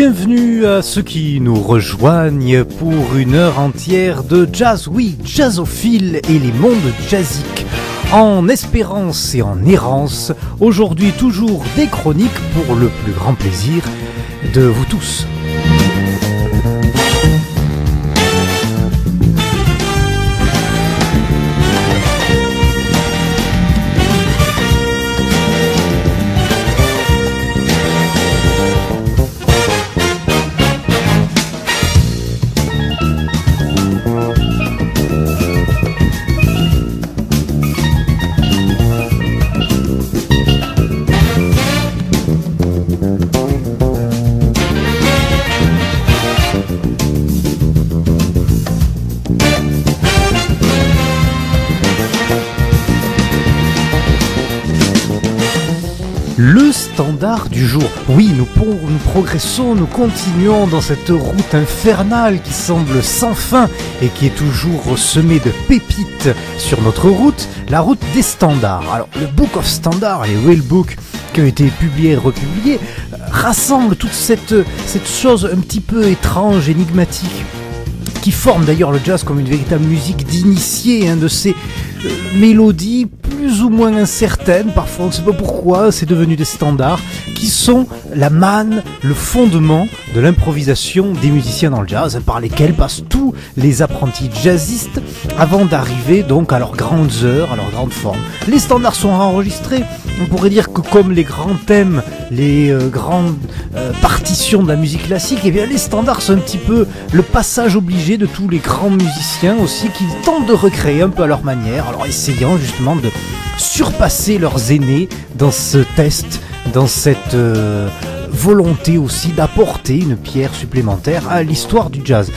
Bienvenue à ceux qui nous rejoignent pour une heure entière de jazz, oui, jazzophile et les mondes jazziques, en espérance et en errance, aujourd'hui toujours des chroniques pour le plus grand plaisir de vous tous. Le standard du jour. Oui, nous progressons, nous continuons dans cette route infernale qui semble sans fin et qui est toujours semée de pépites sur notre route, la route des standards. Alors, le Book of Standards, les Real Book qui ont été publiés et republiés, rassemblent toute cette chose un petit peu étrange, énigmatique, qui forme d'ailleurs le jazz comme une véritable musique d'initié, de ces mélodies plus ou moins incertaines, parfois on ne sait pas pourquoi, c'est devenu des standards, qui sont la manne, le fondement de l'improvisation des musiciens dans le jazz, par lesquels passent tous les apprentis jazzistes avant d'arriver donc à leurs grandes heures, à leur grande forme. Les standards sont enregistrés, on pourrait dire que comme les grands thèmes, les grandes partitions de la musique classique, et bien les standards sont un petit peu le passage obligé de tous les grands musiciens aussi qui tentent de recréer un peu à leur manière, alors essayant justement de surpasser leurs aînés dans ce test, dans cette volonté aussi d'apporter une pierre supplémentaire à l'histoire du jazz.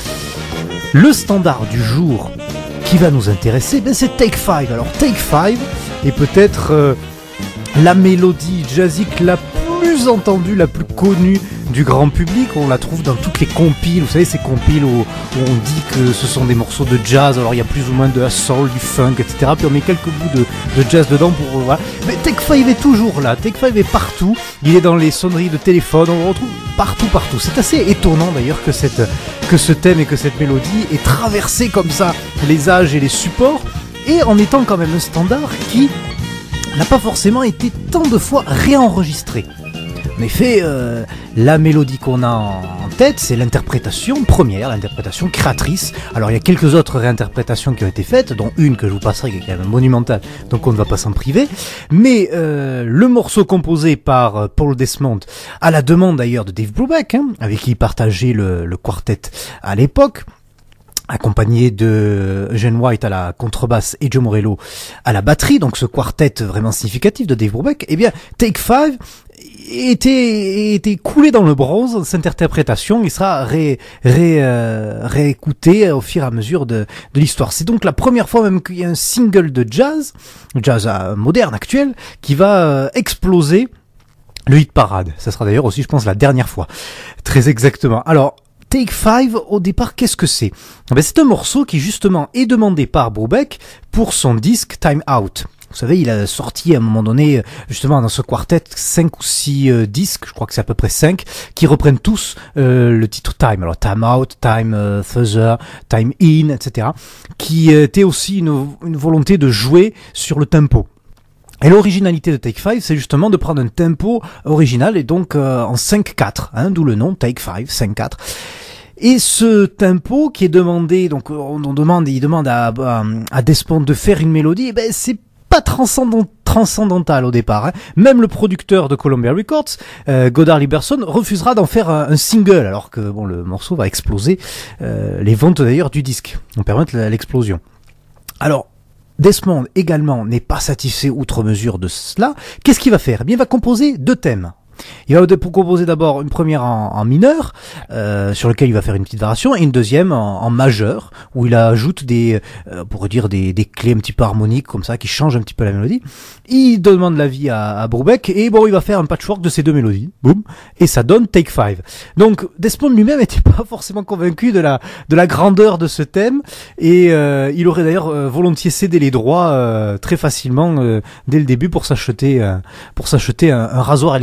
Le standard du jour qui va nous intéresser, c'est Take 5. Alors Take 5 est peut-être la mélodie jazzique la plus entendue, la plus connue du grand public. On la trouve dans toutes les compiles, vous savez, ces compiles où on dit que ce sont des morceaux de jazz, alors il y a plus ou moins de soul, du funk, etc. Puis on met quelques bouts de jazz dedans pour voilà. Mais Take 5 est toujours là, Take 5 est partout, il est dans les sonneries de téléphone, on le retrouve partout. C'est assez étonnant d'ailleurs que ce thème et que cette mélodie ait traversé comme ça les âges et les supports, et en étant quand même un standard qui n'a pas forcément été tant de fois réenregistré. En effet, la mélodie qu'on a en tête, c'est l'interprétation première, l'interprétation créatrice. Alors il y a quelques autres réinterprétations qui ont été faites, dont une que je vous passerai qui est quand même monumentale, donc on ne va pas s'en priver. Mais le morceau composé par Paul Desmond, à la demande d'ailleurs de Dave Brubeck, avec qui il partageait le quartet à l'époque, accompagné de Eugene White à la contrebasse et Joe Morello à la batterie, donc ce quartet vraiment significatif de Dave Brubeck, eh bien Take 5 était coulé dans le bronze, cette interprétation, il sera réécouté au fur et à mesure de l'histoire. C'est donc la première fois même qu'il y a un single de jazz moderne, actuel, qui va exploser le hit parade. Ça sera d'ailleurs aussi, je pense, la dernière fois. Très exactement. Alors, Take 5, au départ, qu'est-ce que c'est ? C'est un morceau qui, justement, est demandé par Brubeck pour son disque Time Out. Vous savez, il a sorti à un moment donné, justement, dans ce quartet, 5 ou 6 disques, je crois que c'est à peu près 5, qui reprennent tous le titre Time. Alors, Time Out, Time Further, Time In, etc. Qui était aussi une volonté de jouer sur le tempo. Et l'originalité de Take 5, c'est justement de prendre un tempo original et donc en 5-4, d'où le nom Take 5, 5-4. Et ce tempo qui est demandé, donc il demande à Desmond de faire une mélodie, c'est pas transcendantal au départ. Même le producteur de Columbia Records, Godard Lieberson, refusera d'en faire un single, alors que le morceau va exploser les ventes d'ailleurs du disque, vont permettre l'explosion. Alors, Desmond également n'est pas satisfait outre mesure de cela. Qu'est-ce qu'il va faire ? Il va composer 2 thèmes. Il va composer d'abord une première en mineur, sur lequel il va faire une petite variation, et une deuxième en majeur, où il ajoute des clés un petit peu harmoniques, comme ça, qui changent un petit peu la mélodie. Il demande l'avis à Brubeck, et il va faire un patchwork de ces 2 mélodies, boum, et ça donne Take 5. Donc, Desmond lui-même n'était pas forcément convaincu de la grandeur de ce thème, et il aurait d'ailleurs volontiers cédé les droits très facilement dès le début pour s'acheter un rasoir électrique.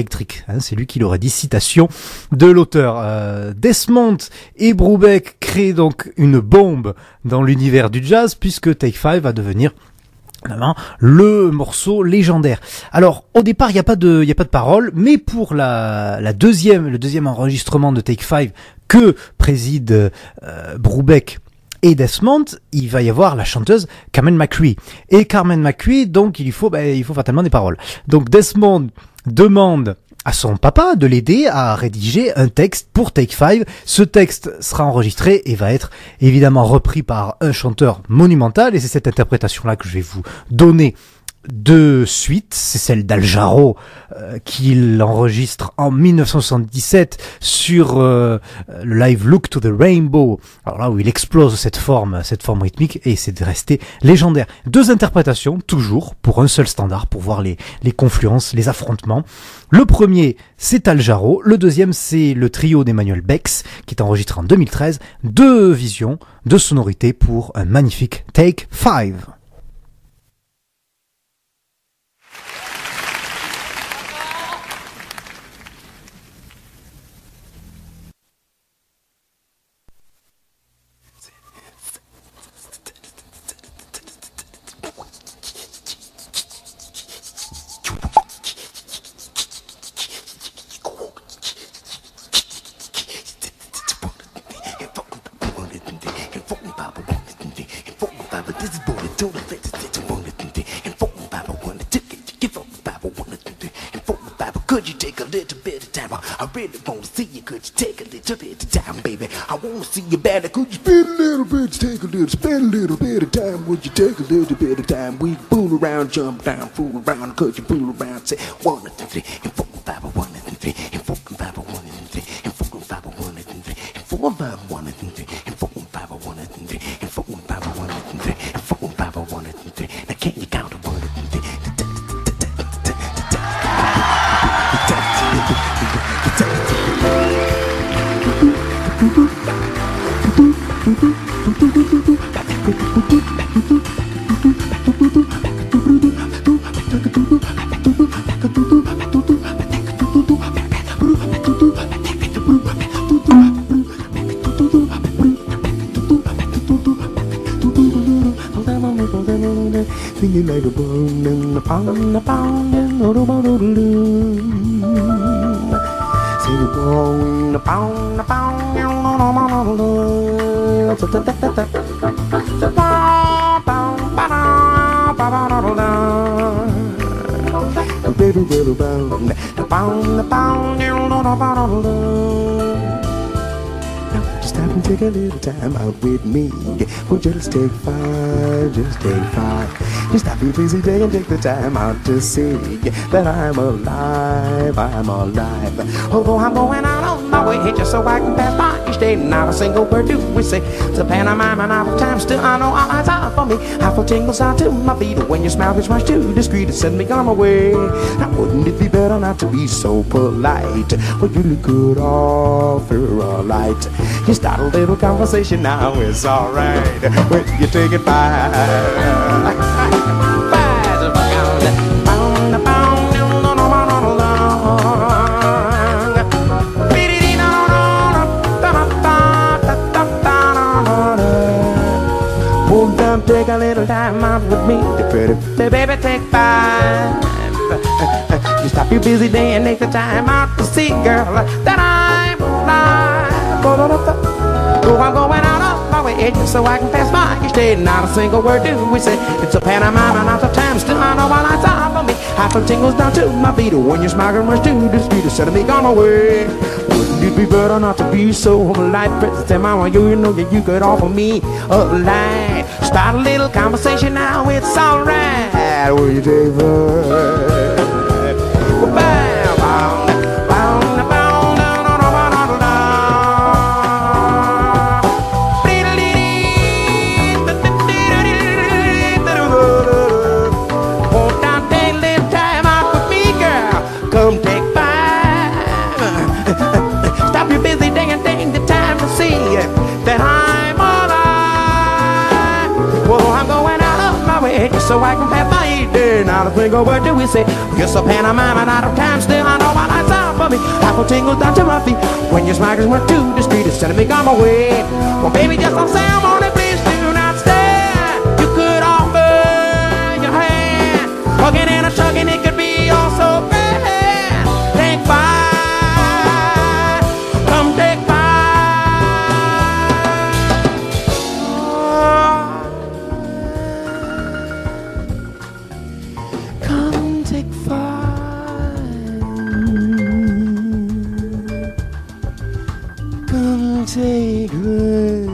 hein, c'est lui qui l'aurait dit, citation de l'auteur. Desmond et Brubeck créent donc une bombe dans l'univers du jazz, puisque Take 5 va devenir le morceau légendaire. Alors, au départ, il n'y a pas de parole, mais pour le deuxième enregistrement de Take 5 que préside Brubeck et Desmond, il va y avoir la chanteuse Carmen McRae. Et Carmen McRae, donc, il faut fatalement des paroles. Donc, Desmond demande à son papa de l'aider à rédiger un texte pour Take 5. Ce texte sera enregistré et va être évidemment repris par un chanteur monumental, et c'est cette interprétation-là que je vais vous donner de suite. C'est celle d'Al Jarreau qu'il enregistre en 1977 sur le live Look to the Rainbow. Alors là où il explose cette forme rythmique, et c'est resté légendaire. Deux interprétations toujours pour un seul standard, pour voir les confluences, les affrontements. Le premier, c'est Al Jarreau. Le deuxième, c'est le trio d'Emmanuel Bex, qui est enregistré en 2013. Deux visions, deux sonorités pour un magnifique Take 5. Could you take a little bit of time? I really wanna see you. Could you take a little bit of time, baby? I wanna see you better. Could you spend a little bit, spend a little bit of time? Would you take a little bit of time? We fool around, jump down, fool around. Could you fool around? Say 1 2 3 and 4 5 1 2 3 and 4 5 1 2 3 and 4 5 1 2 3 and 4 5 1 2 3 and 4 5 1 2 3 and 4 5 1 2 3 and 4 5 1 2 3. Now can you count 1 2 3? Singing like a bone and a pound, a pound, and a pound. Sing a bone, a pound, a pound, and just stop and take a little time out with me. Oh, just take 5, just take 5. Just stop your busy day and take the time out to see that I'm alive, I'm alive. Although I'm going out on my way just so I can pass by each day, not a single word do we say. It's a pantomime and out of time, still I know all eyes are for me. I feel tingles out to my feet when your smile gets much too discreet to send me on my way. Now wouldn't it be better not to be so polite? Well, you look good offer a light. You start a little conversation now, it's alright when you take it by. Take a little time out with me, the baby, take 5. You stop your busy day and take the time out to see, girl, that I'm alive. Oh, I'm going out of my way just so I can pass by each day. Not a single word do we say. It's a pantomime and out of time, still I know my lights are for me. I feel tingles down to my feet when your smile can rush to the street, instead of me on my way. Wouldn't it be better not to be so polite? Present mama, you know that you could offer me a light. Start a little conversation now, it's alright. Will you take the come take 5. Stop your busy day and take the time to see that I'm alive. Well, I'm going out of my way just so I can pass by each day. Not a single word do we say. Just a pantomime and out of time, still I know my lights are. for me. Apple tingles down to my feet. When your smackers went to the street, it's telling me on my way. Well, baby, just don't say I'm on it, please do not stay. You could offer your hand, hugging and a chugging, it could be all so bad. Take five, come take five. Come take five. Come take five.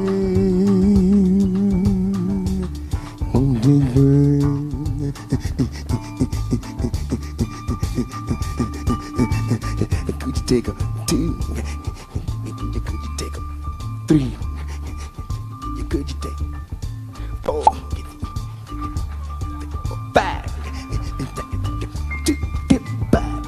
Could you take a two? Could you take a three? Could you take four? Five? Two, five.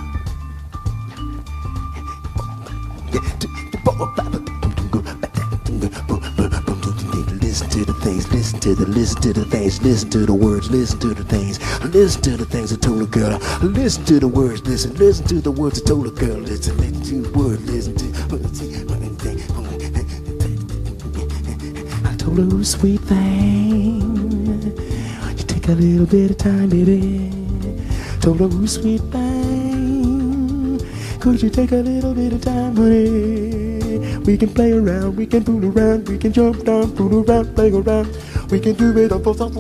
Listen to the things, listen to the things, listen to the words, listen to the things, listen to the things I told a girl. Listen to the words, listen to the words I told a girl. Listen to the words, listen to. I told her, oh, sweet thing, you take a little bit of time, baby. Told her, oh, sweet thing, could you take a little bit of time, honey? We can play around, we can fool around, we can jump down, fool around, play around. We can do it.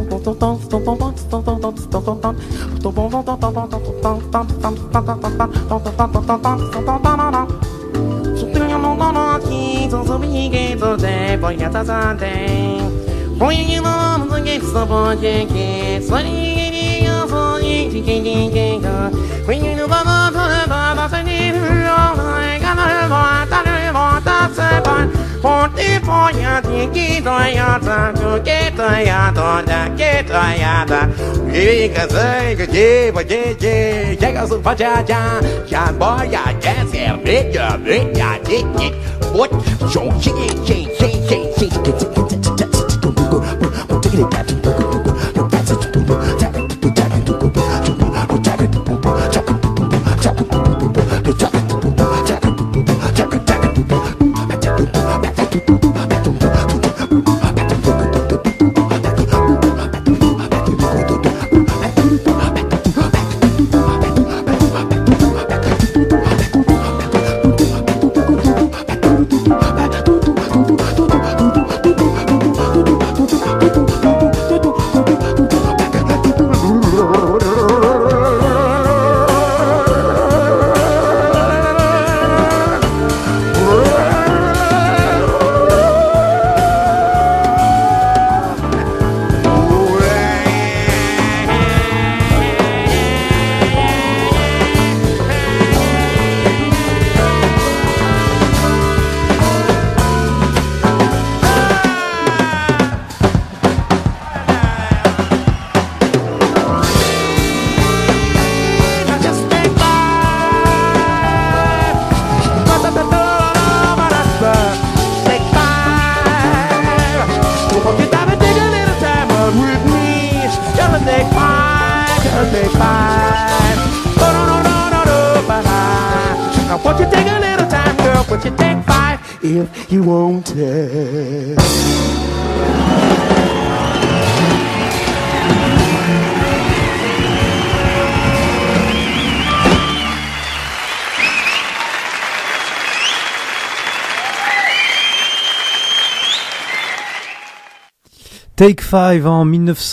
Won't you take a little time, girl? Won't you take five if you want it? Take Five en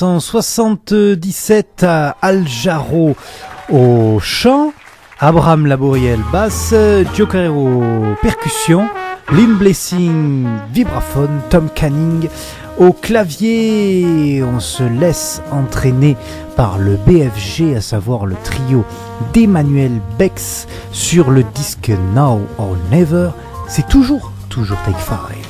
1977, Al Jarreau au chant, Abraham Laboriel basse, Joe Carrero percussion, Lynn Blessing vibraphone, Tom Canning au clavier. On se laisse entraîner par le BFG, à savoir le trio d'Emmanuel Bex sur le disque Now or Never. C'est toujours Take Five.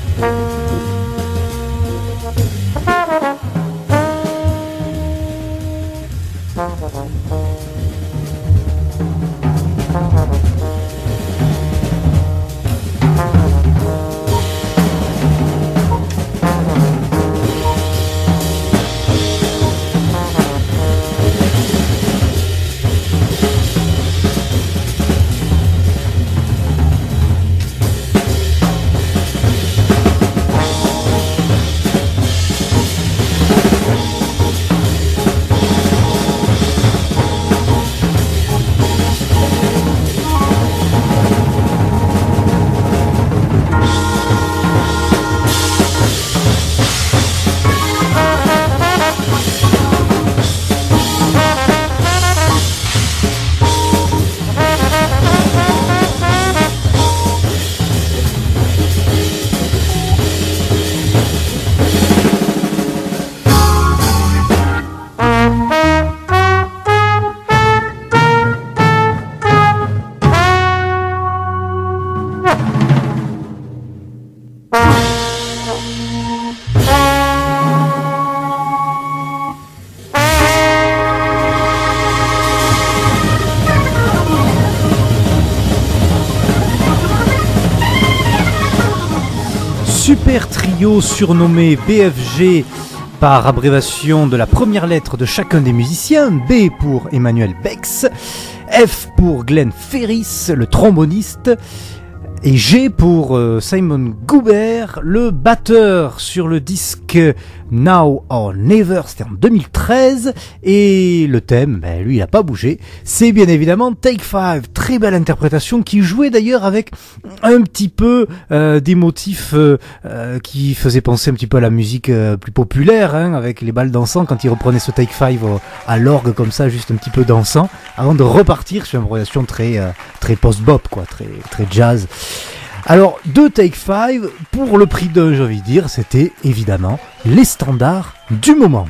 Super trio surnommé BFG par abréviation de la première lettre de chacun des musiciens, B pour Emmanuel Bex, F pour Glenn Ferris, le tromboniste, et G pour Simon Goubert, le batteur sur le disque Now or Never, c'était en 2013, et le thème, lui il a pas bougé, c'est bien évidemment Take 5, très belle interprétation qui jouait d'ailleurs avec un petit peu des motifs qui faisaient penser un petit peu à la musique plus populaire, avec les balles dansant quand il reprenait ce Take 5 à l'orgue comme ça, juste un petit peu dansant, avant de repartir sur une improvisation très post-bop, quoi, très jazz. Alors, deux Take 5, pour le prix d'un, j'ai envie de dire, c'était évidemment les standards du moment.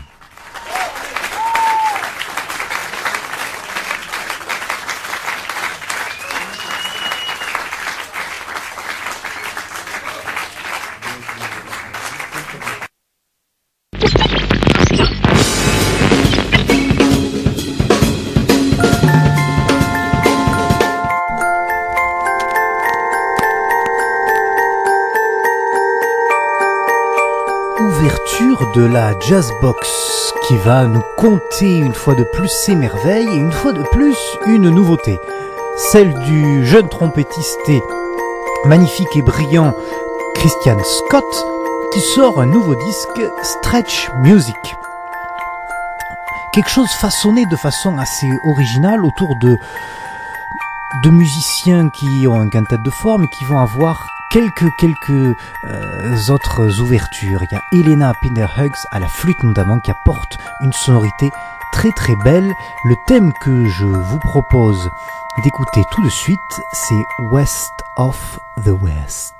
Ouverture de la Jazzbox qui va nous conter une fois de plus ses merveilles et une fois de plus une nouveauté, celle du jeune trompettiste et magnifique et brillant Christian Scott qui sort un nouveau disque, Stretch Music. Quelque chose façonné de façon assez originale autour de musiciens qui ont un quintet de forme et qui vont avoir quelques autres ouvertures. Il y a Elena Pinderhugs à la flûte notamment qui apporte une sonorité très très belle. Le thème que je vous propose d'écouter tout de suite, c'est West of the West.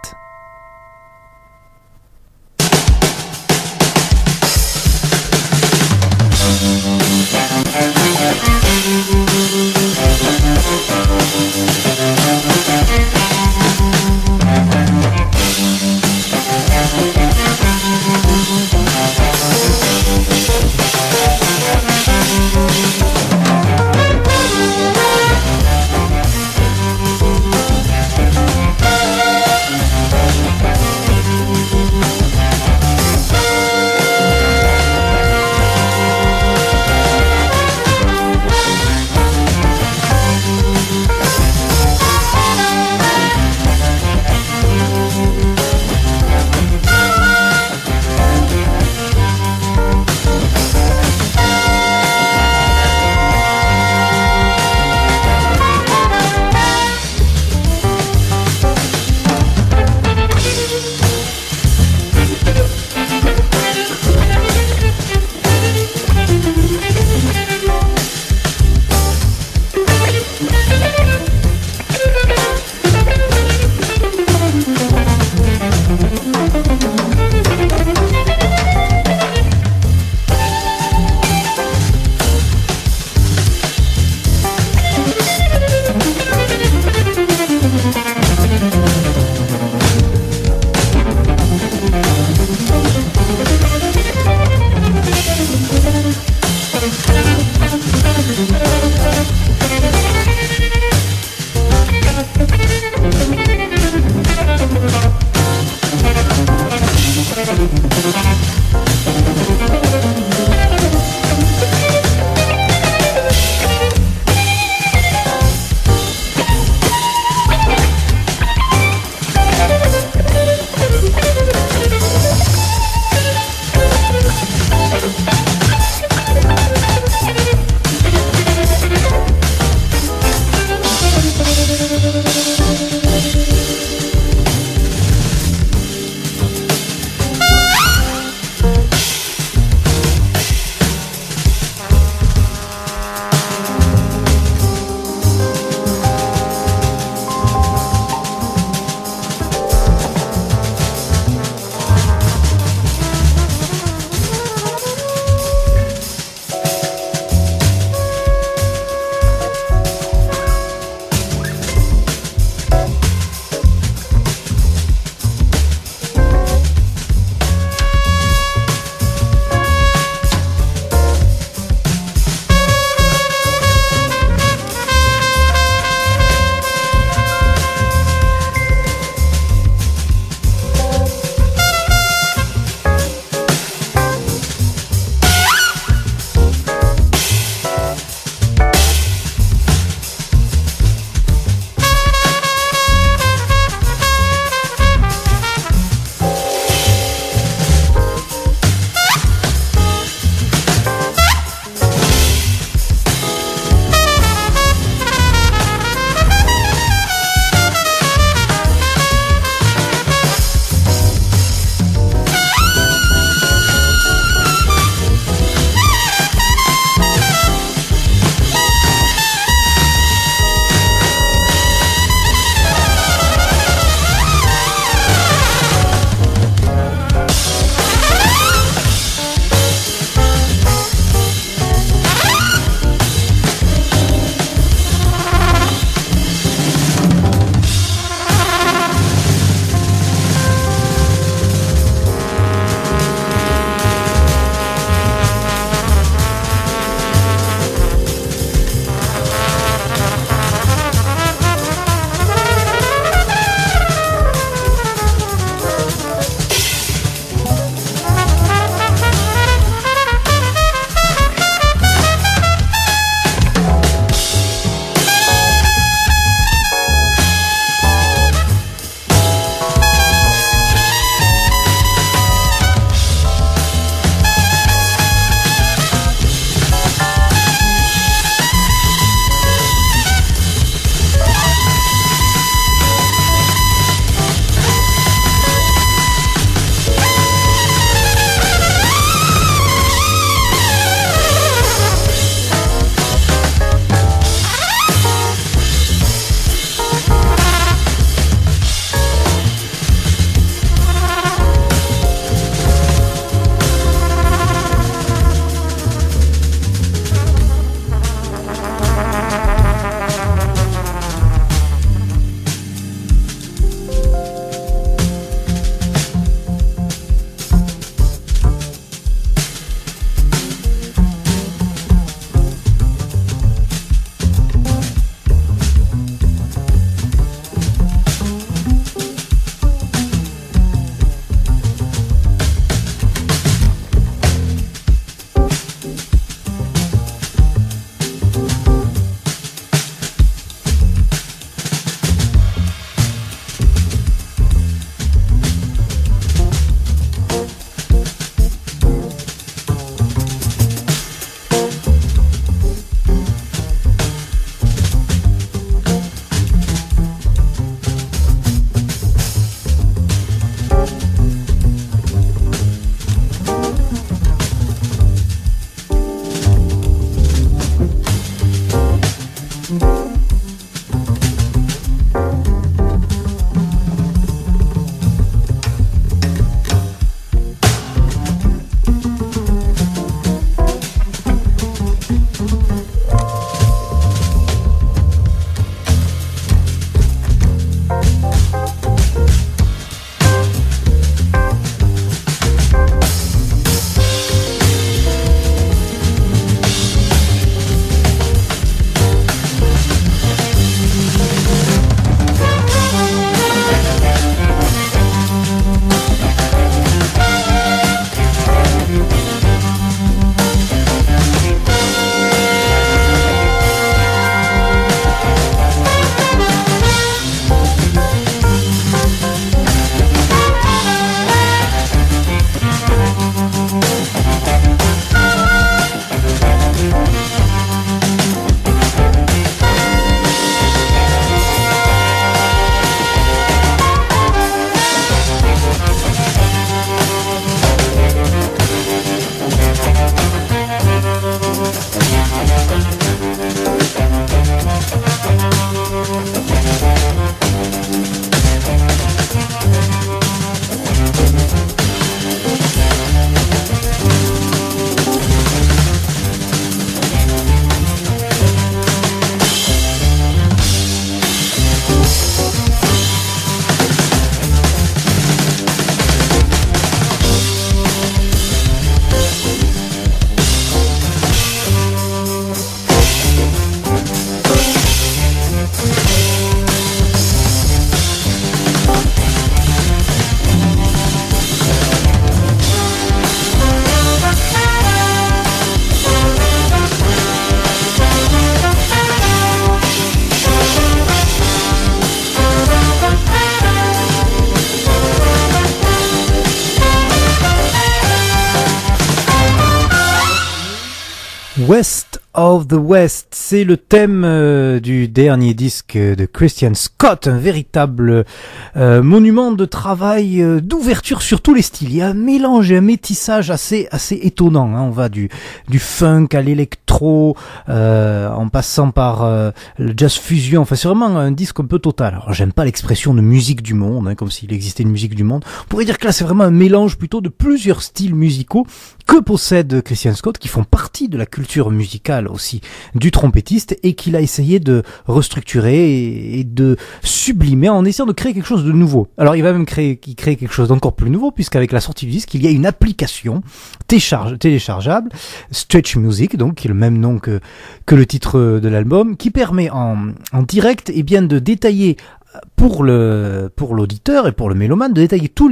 West of the West, c'est le thème du dernier disque de Christian Scott, un véritable monument de travail, d'ouverture sur tous les styles. Il y a un mélange et un métissage assez étonnant, hein. On va du funk à l'électro, en passant par le jazz fusion. Enfin, c'est vraiment un disque un peu total. Alors, j'aime pas l'expression de musique du monde, hein, comme s'il existait une musique du monde. On pourrait dire que là, c'est vraiment un mélange plutôt de plusieurs styles musicaux que possède Christian Scott, qui font partie de la culture musicale aussi du trompettiste, et qu'il a essayé de restructurer et de sublimer en essayant de créer quelque chose de nouveau. Alors il va même créer quelque chose d'encore plus nouveau, puisqu'avec la sortie du disque, il y a une application téléchargeable, Stretch Music, donc qui est le même nom que le titre de l'album, qui permet en direct de détailler pour l'auditeur et pour le mélomane, de détailler tous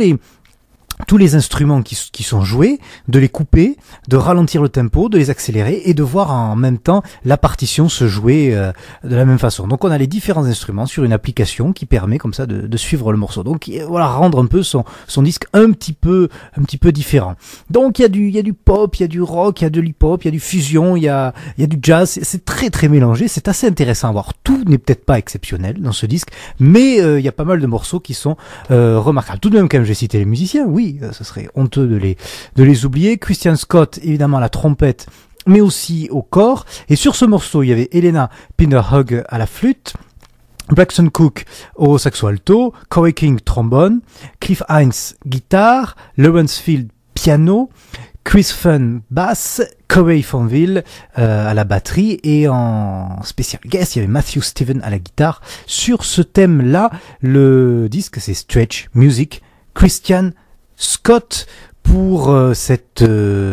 les instruments qui sont joués, de les couper, de ralentir le tempo, de les accélérer et de voir en même temps la partition se jouer de la même façon. Donc on a les différents instruments sur une application qui permet comme ça de suivre le morceau. Donc voilà, rendre un peu son disque un petit peu différent. Donc il y a du pop, il y a du rock, il y a de l'hip-hop, il y a du fusion, il y a du jazz. C'est très très mélangé, c'est assez intéressant à voir. Tout n'est peut-être pas exceptionnel dans ce disque, mais il y a pas mal de morceaux qui sont remarquables. Tout de même, quand même, j'ai cité les musiciens, oui. Ce serait honteux de les oublier. Christian Scott, évidemment, à la trompette, mais aussi au corps. Et sur ce morceau, il y avait Elena Pinderhug à la flûte, Braxton Cook au saxo alto, Corey King trombone, Cliff Hines guitare, Lawrence Field piano, Chris Fun basse, Corey Fonville à la batterie, et en spécial guest, il y avait Matthew Steven à la guitare. Sur ce thème-là, le disque, c'est Stretch Music, Christian Scott, pour cette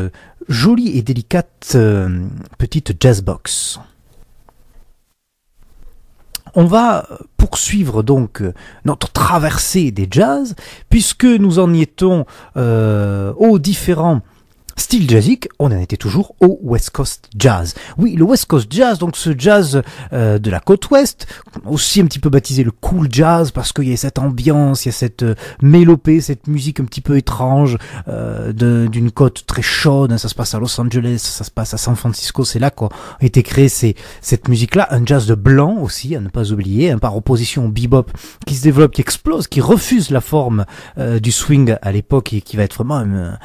jolie et délicate petite jazzbox. On va poursuivre donc notre traversée des jazz, puisque nous en y étions aux différents style jazzique, on en était toujours au West Coast Jazz. Oui, le West Coast Jazz, donc ce jazz de la côte ouest, aussi un petit peu baptisé le cool jazz, parce qu'il y a cette ambiance, il y a cette mélopée, cette musique un petit peu étrange d'une côte très chaude. Ça se passe à Los Angeles, ça se passe à San Francisco, c'est là qu'a été créée cette musique-là. Un jazz de blanc aussi, à ne pas oublier, par opposition au bebop qui se développe, qui explose, qui refuse la forme du swing à l'époque, et qui va être vraiment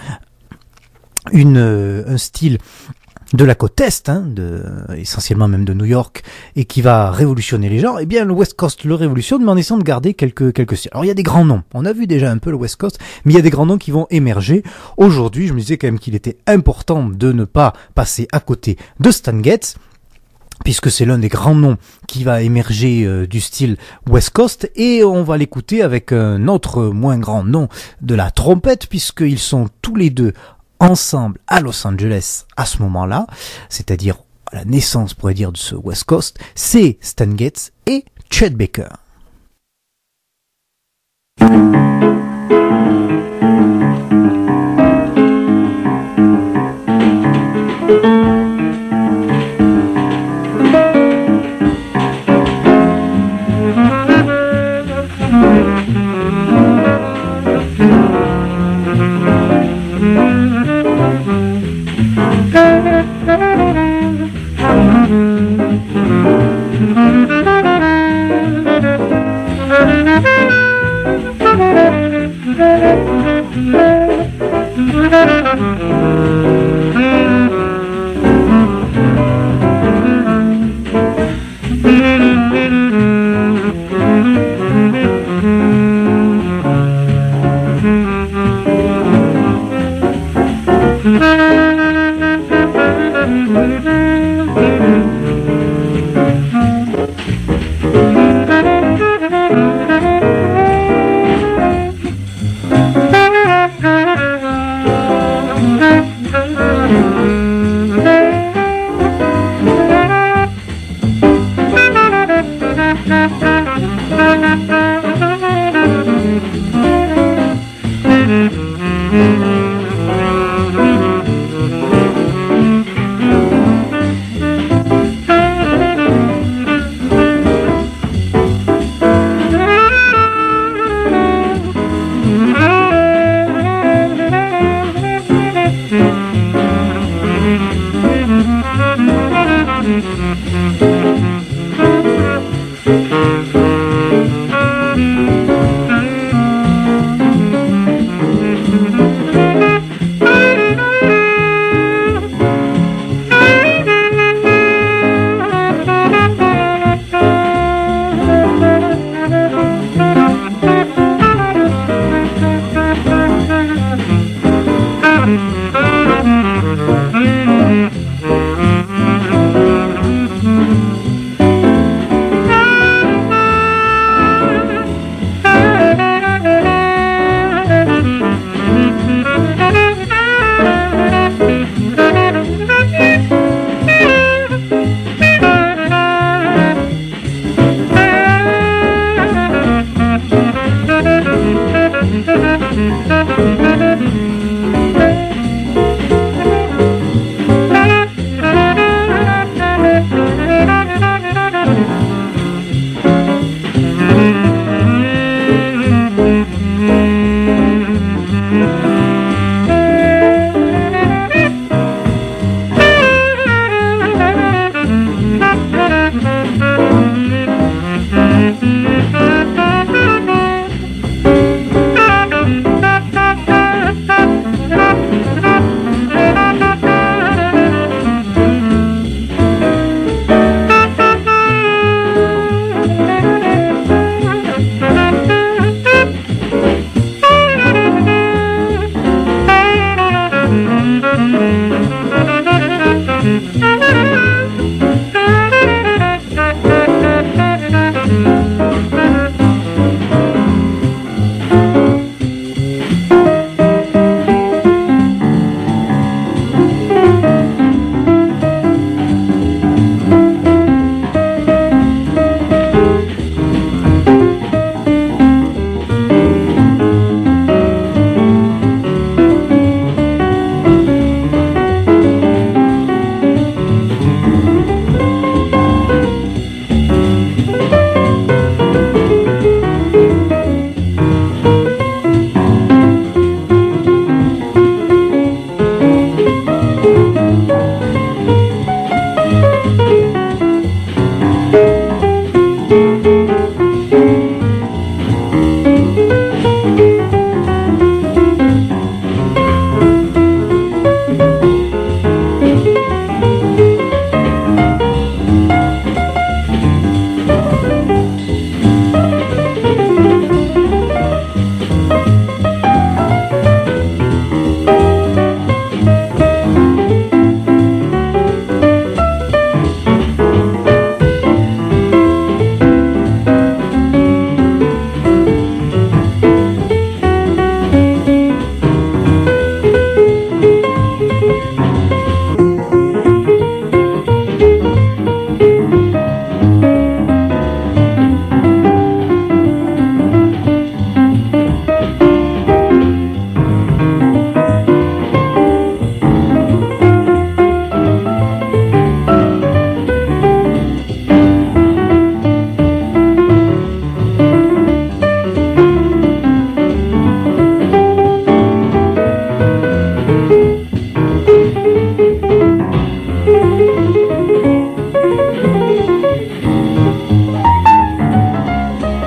un style de la côte est, essentiellement même de New York, et qui va révolutionner les genres. Eh bien, le West Coast le révolutionne, mais en essayant de garder quelques styles. Alors, il y a des grands noms. On a vu déjà un peu le West Coast, mais il y a des grands noms qui vont émerger. Aujourd'hui, je me disais quand même qu'il était important de ne pas passer à côté de Stan Getz, puisque c'est l'un des grands noms qui va émerger du style West Coast, et on va l'écouter avec un autre moins grand nom de la trompette, puisqu'ils sont tous les deux ensemble à Los Angeles à ce moment-là, c'est-à-dire à la naissance, pourrait dire, de ce West Coast. C'est Stan Getz et Chet Baker.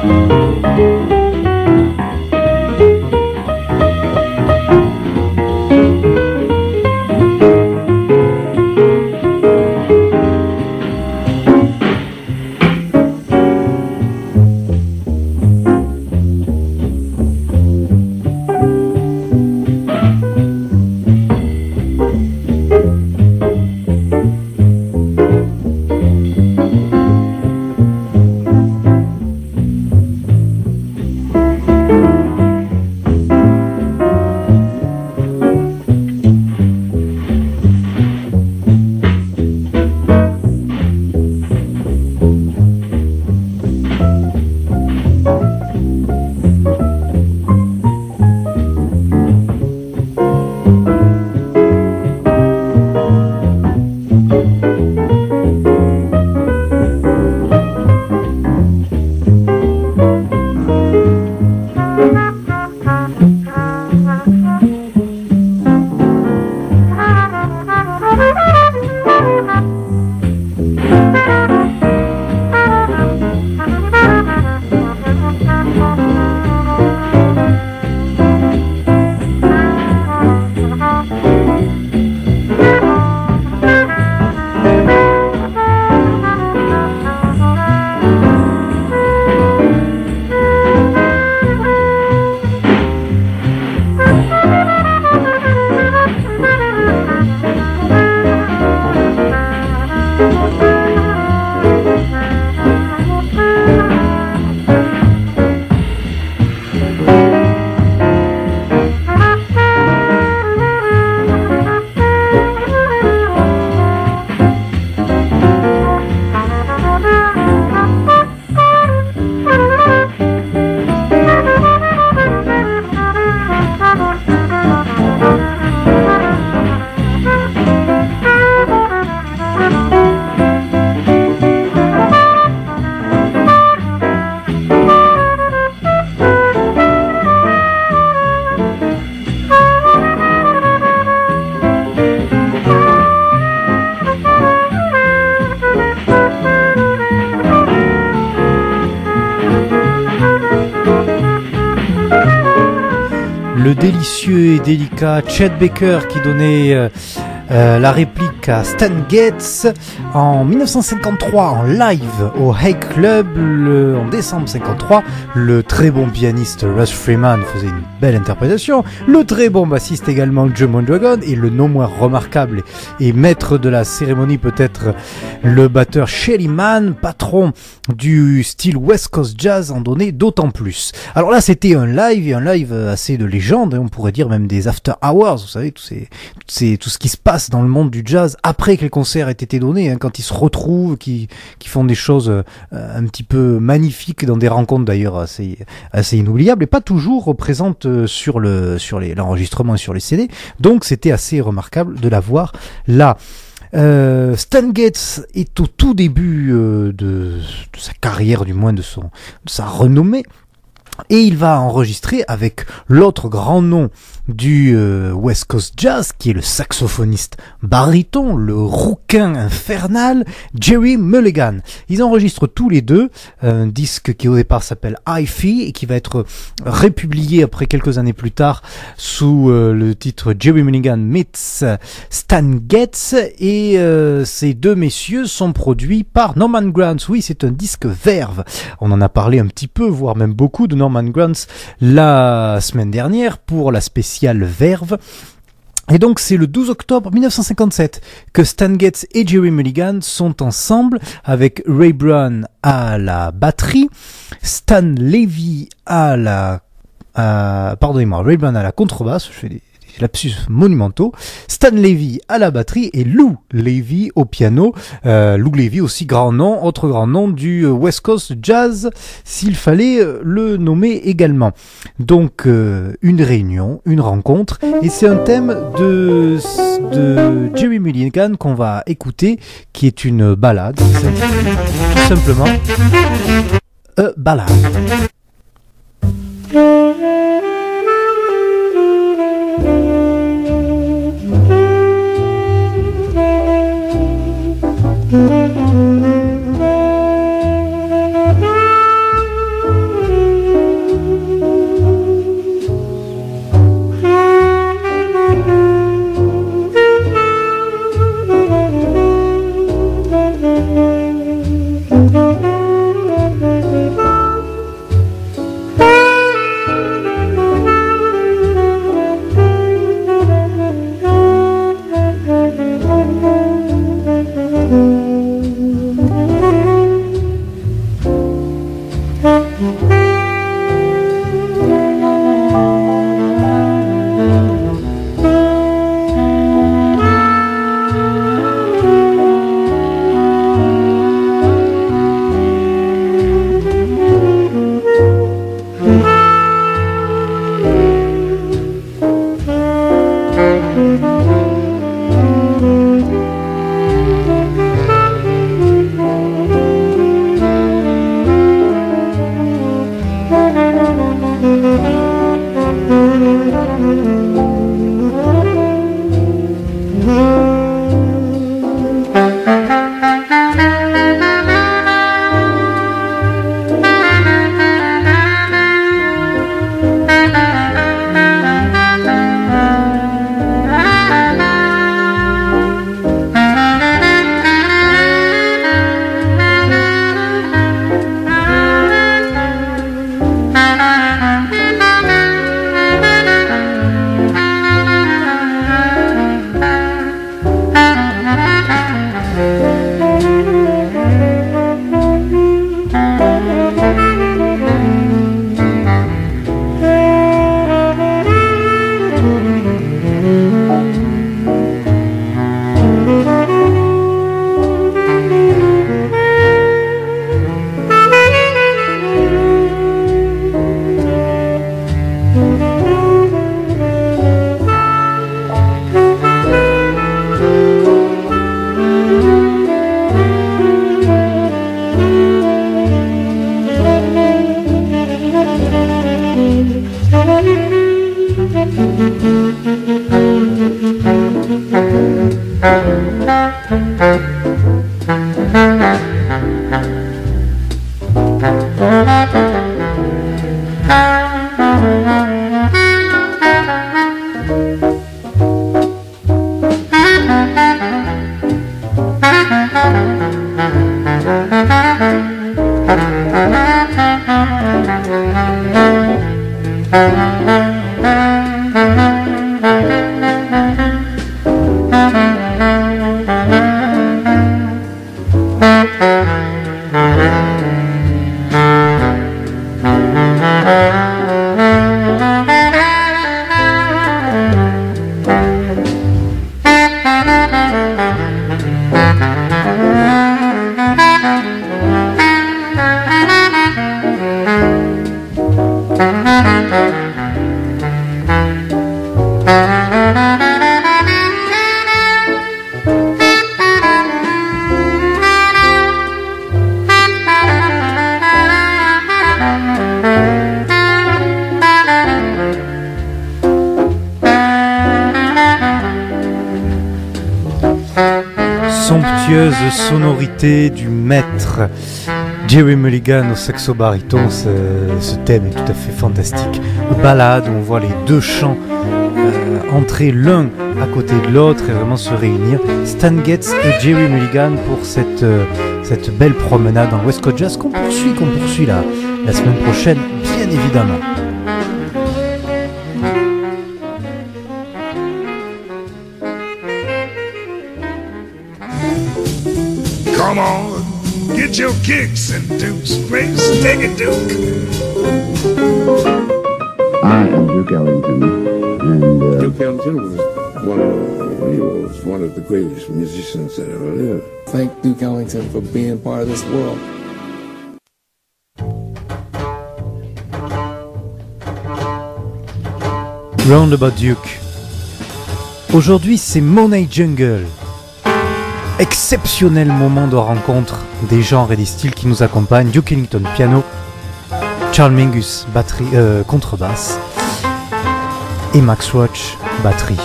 Le délicieux et délicat Chet Baker qui donnait la réplique à Stan Getz en 1953 en live au Hay Club en décembre 53. Le très bon pianiste Russ Freeman faisait une belle interprétation, le très bon bassiste également Joe Mondragon et le non moins remarquable et maître de la cérémonie peut-être le batteur Shelly Manne, patron du style West Coast Jazz, en donnait d'autant plus. Alors là c'était un live assez de légende, on pourrait dire même des after hours, vous savez, tout ce qui se passe dans le monde du jazz après que les concerts aient été donnés, quand ils se retrouvent, qui font des choses un petit peu magnifiques dans des rencontres d'ailleurs assez inoubliables et pas toujours présentes sur l'enregistrement et sur les CD. Donc c'était assez remarquable de la voir là. Stan Getz est au tout début de sa carrière, du moins de sa renommée. Et il va enregistrer avec l'autre grand nom du West Coast Jazz, qui est le saxophoniste baryton, le rouquin infernal, Jerry Mulligan. Ils enregistrent tous les deux un disque qui au départ s'appelle Hi-Fi et qui va être republié après quelques années plus tard sous le titre Jerry Mulligan meets Stan Getz. Et ces deux messieurs sont produits par Norman Granz. Oui, c'est un disque Verve. On en a parlé un petit peu, voire même beaucoup de Norman Granz la semaine dernière pour la spéciale Verve. Et donc c'est le 12 octobre 1957 que Stan Getz et Jerry Mulligan sont ensemble avec Ray Brown à la batterie, Stan Levy à la Ray Brown à la contrebasse, je fais des lapsus monumentaux, Stan Levy à la batterie et Lou Levy au piano. Lou Levy aussi autre grand nom du West Coast Jazz, s'il fallait le nommer également. Donc une réunion, une rencontre, et c'est un thème de Jerry Mulligan qu'on va écouter, qui est une ballade, tout simplement ballade. Somptueuse sonorité du maître Jerry Mulligan au saxo-baryton, ce thème est tout à fait fantastique. Ballade où on voit les deux chants entrer l'un à côté de l'autre et vraiment se réunir. Stan Getz et Jerry Mulligan pour cette belle promenade en West Coast Jazz qu'on poursuit la semaine prochaine, bien évidemment. Come on, get your kicks and Duke's Grace, take it, Duke. I am Duke Ellington, and Duke Ellington was one of the greatest musicians that ever lived. Thank Duke Ellington for being part of this world. Roundabout Duke. Aujourd'hui, c'est Money Jungle. Exceptionnel moment de rencontre des genres et des styles qui nous accompagnent. Duke Ellington piano, Charles Mingus contrebasse et Max Roach batterie.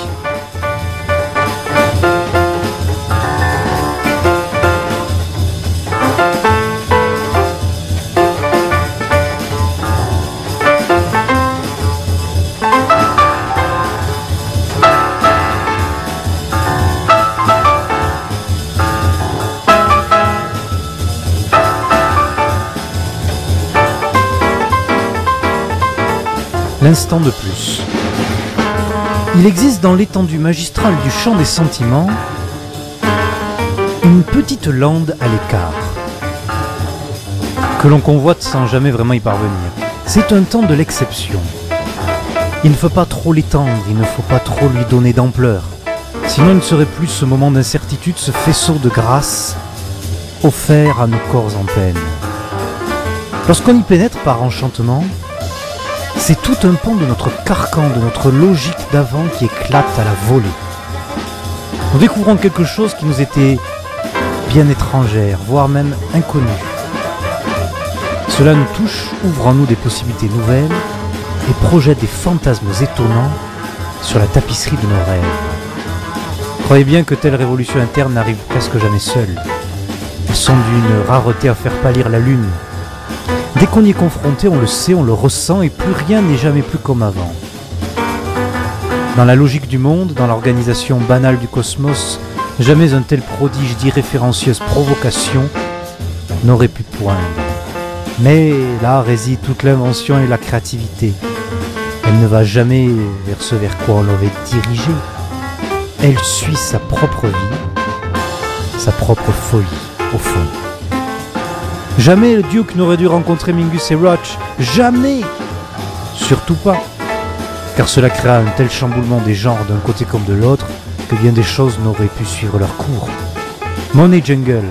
L'instant de plus. Il existe dans l'étendue magistrale du chant des sentiments une petite lande à l'écart que l'on convoite sans jamais vraiment y parvenir. C'est un temps de l'exception. Il ne faut pas trop l'étendre, il ne faut pas trop lui donner d'ampleur. Sinon il ne serait plus ce moment d'incertitude, ce faisceau de grâce offert à nos corps en peine. Lorsqu'on y pénètre par enchantement, c'est tout un pan de notre carcan, de notre logique d'avant qui éclate à la volée. Nous découvrons quelque chose qui nous était bien étrangère, voire même inconnue. Cela nous touche, ouvre en nous des possibilités nouvelles et projette des fantasmes étonnants sur la tapisserie de nos rêves. Croyez bien que telle révolution interne n'arrive presque jamais seule. Elles sont d'une rareté à faire pâlir la lune. Dès qu'on y est confronté, on le sait, on le ressent et plus rien n'est jamais plus comme avant. Dans la logique du monde, dans l'organisation banale du cosmos, jamais un tel prodige d'irréférencieuse provocation n'aurait pu poindre. Mais là réside toute l'invention et la créativité. Elle ne va jamais vers ce vers quoi on l'aurait dirigée. Elle suit sa propre vie, sa propre folie, au fond. Jamais le Duke n'aurait dû rencontrer Mingus et Roach, jamais, surtout pas, car cela créa un tel chamboulement des genres d'un côté comme de l'autre que bien des choses n'auraient pu suivre leur cours. Money Jungle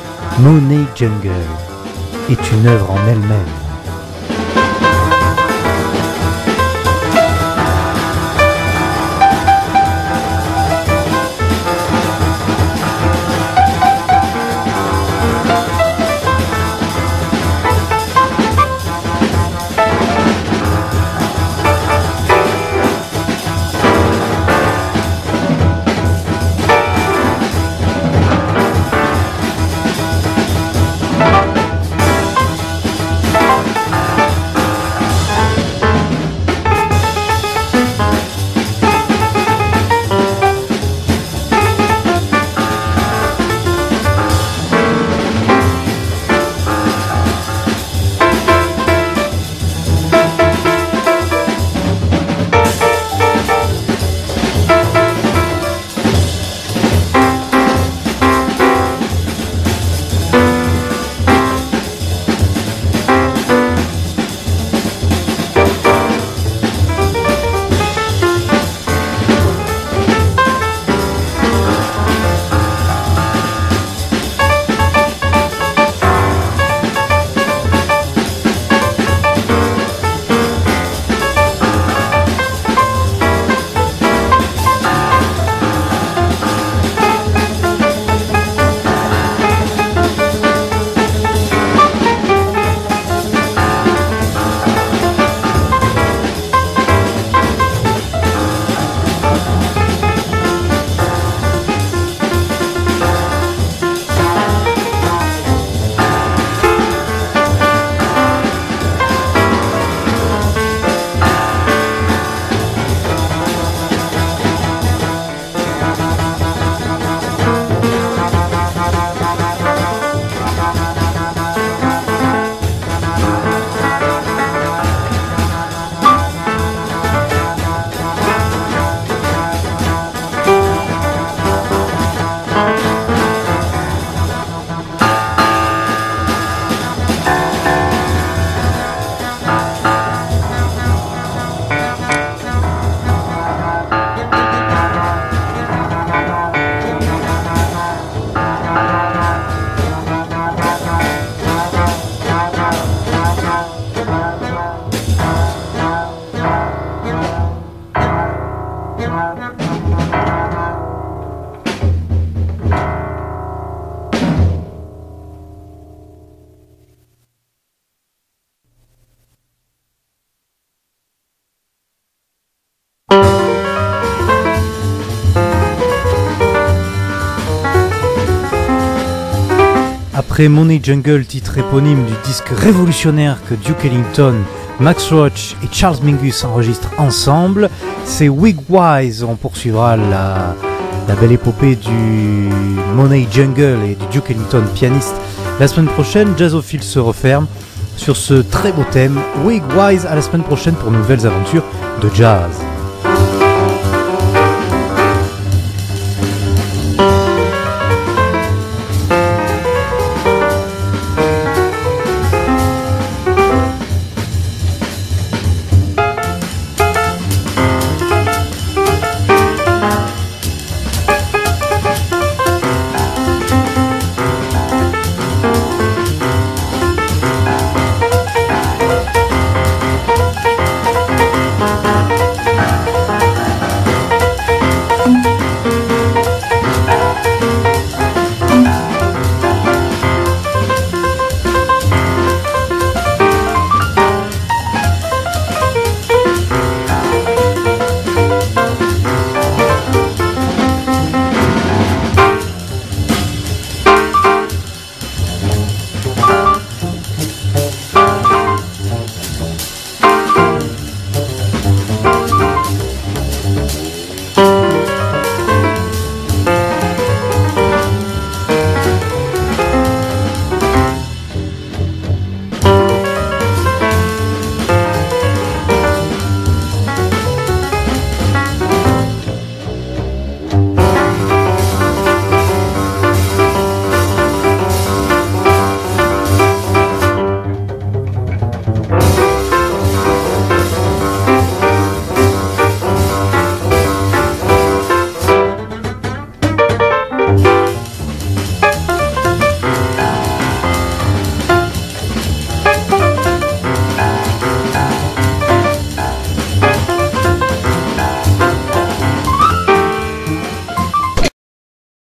est une œuvre en elle-même. Après Money Jungle, titre éponyme du disque révolutionnaire que Duke Ellington, Max Roach et Charles Mingus enregistrent ensemble, c'est Wigwise. On poursuivra la belle épopée du Money Jungle et du Duke Ellington pianiste. La semaine prochaine, Jazzophile se referme sur ce très beau thème. Wigwise, à la semaine prochaine pour de nouvelles aventures de jazz.